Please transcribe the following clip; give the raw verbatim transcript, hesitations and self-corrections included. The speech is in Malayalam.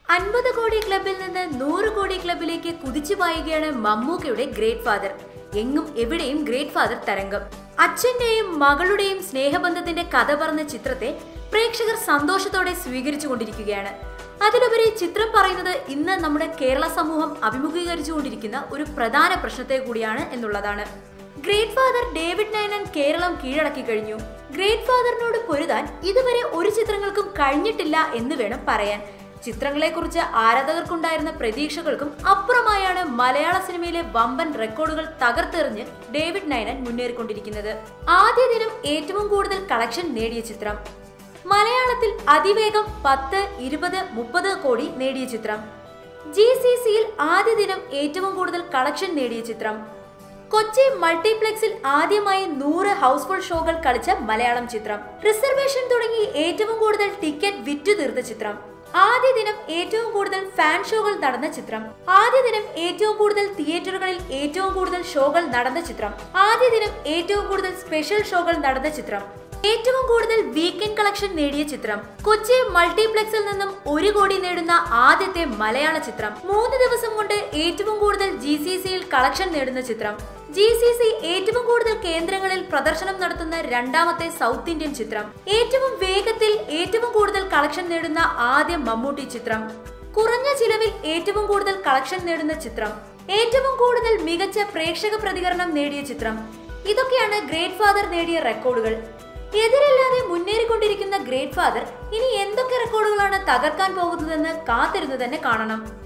അൻപത് കോടി ക്ലബിൽ നിന്ന് നൂറ് കോടി ക്ലബിലേക്ക് കുതിച്ചു പായുകയാണ് മമ്മൂക്കയുടെ ഗ്രേറ്റ് ഫാദർ. എങ്ങും എവിടെയും ഗ്രേറ്റ് ഫാദർ തരംഗം. അച്ഛന്റെയും മകളുടെയും സ്നേഹബന്ധത്തിന്റെ കഥ പറഞ്ഞ ചിത്രത്തെ പ്രേക്ഷകർ സന്തോഷത്തോടെ സ്വീകരിച്ചു കൊണ്ടിരിക്കുകയാണ്. അതിലുപരി ചിത്രം പറയുന്നത് ഇന്ന് നമ്മുടെ കേരള സമൂഹം അഭിമുഖീകരിച്ചുകൊണ്ടിരിക്കുന്ന ഒരു പ്രധാന പ്രശ്നത്തെ കൂടിയാണ് എന്നുള്ളതാണ്. Great father David Nainan Keralam കീഴടക്കി കഴിഞ്ഞു. ഗ്രേറ്റ് ഫാദറിനോട് പൊരുതാൻ ഇതുവരെ ഒരു ചിത്രങ്ങൾക്കും കഴിഞ്ഞിട്ടില്ല എന്ന് വേണം പറയാൻ. ചിത്രങ്ങളെക്കുറിച്ച് ആരാധകർക്കുണ്ടായിരുന്ന പ്രതീക്ഷകൾക്കും അപ്പുറമായാണ് മലയാള സിനിമയിലെ വമ്പൻ റെക്കോർഡുകൾ തകർത്തെറിഞ്ഞ് ഡേവിഡ് നയനൻ മുന്നേറിക്കൊണ്ടിരിക്കുന്നത്. ആദ്യ ദിനം ഏറ്റവും കൂടുതൽ കളക്ഷൻ നേടിയ ചിത്രം. മലയാളത്തിൽ അതിവേഗം പത്ത് ഇരുപത് മുപ്പത് കോടി നേടിയ ചിത്രം. ജി സി സിയിൽ ആദ്യ ദിനം ഏറ്റവും കൂടുതൽ കളക്ഷൻ നേടിയ ചിത്രം. കൊച്ചി മൾട്ടിപ്ലക്സിൽ ആദ്യമായി നൂറ് ഹൗസ്ഫുൾ ഷോകൾ കളിച്ച മലയാളം ചിത്രം. റിസർവേഷൻ തുടങ്ങി ഏറ്റവും കൂടുതൽ ടിക്കറ്റ് വിറ്റു തീർത്ത ചിത്രം. ആദ്യ ദിനം ഏറ്റവും കൂടുതൽ ഫാൻ ഷോകൾ നടന്ന ചിത്രം. ആദ്യ ദിനം ഏറ്റവും കൂടുതൽ തിയേറ്ററുകളിൽ ഏറ്റവും കൂടുതൽ ഷോകൾ നടന്ന ചിത്രം. ആദ്യ ദിനം ഏറ്റവും കൂടുതൽ സ്പെഷ്യൽ ഷോകൾ നടന്ന ചിത്രം. ഏറ്റവും കൂടുതൽ വീക്കെൻഡ് കളക്ഷൻ നേടിയ ചിത്രം. കൊച്ചി മൾട്ടിപ്ലക്സിൽ നിന്നും ഒരു കോടി നേടുന്ന ആദ്യത്തെ മലയാള ചിത്രം. മൂന്ന് ദിവസം കൊണ്ട് ഏറ്റവും കൂടുതൽ ജി സി സിയിൽ കളക്ഷൻ നേടുന്ന ചിത്രം. ജി സി സി ഏറ്റവും കൂടുതൽ കേന്ദ്രങ്ങളിൽ പ്രദർശനം നടത്തുന്ന രണ്ടാമത്തെ സൗത്ത് ഇന്ത്യൻ ചിത്രം. ഏറ്റവും വേഗത്തിൽ ഏറ്റവും കൂടുതൽ കളക്ഷൻ നേടുന്ന ആദ്യ മമ്മൂട്ടി ചിത്രം. കുറഞ്ഞ ചിലവിൽ ഏറ്റവും കൂടുതൽ കളക്ഷൻ നേടുന്ന ചിത്രം. ഏറ്റവും കൂടുതൽ മികച്ച പ്രേക്ഷക പ്രതികരണം നേടിയ ചിത്രം. ഇതൊക്കെയാണ് ഗ്രേറ്റ് ഫാദർ നേടിയ റെക്കോർഡുകൾ. എതിരില്ലാതെ മുന്നേറിക്കൊണ്ടിരിക്കുന്ന ഗ്രേറ്റ് ഫാദർ ഇനി എന്തൊക്കെ റെക്കോർഡുകളാണ് തകർക്കാൻ പോകുന്നതെന്ന് കാത്തിരുന്ന് തന്നെ കാണണം.